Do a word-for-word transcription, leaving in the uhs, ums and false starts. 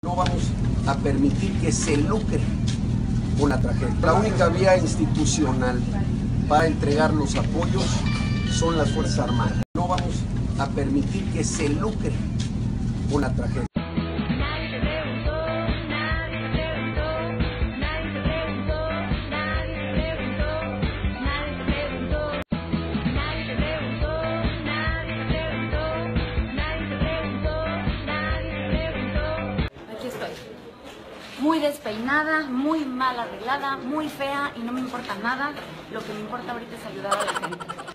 No vamos a permitir que se lucre con la tragedia. La única vía institucional para entregar los apoyos son las Fuerzas Armadas. No vamos a permitir que se lucre con la tragedia. Aquí estoy, muy despeinada, muy mal arreglada, muy fea y no me importa nada. Lo que me importa ahorita es ayudar a la gente.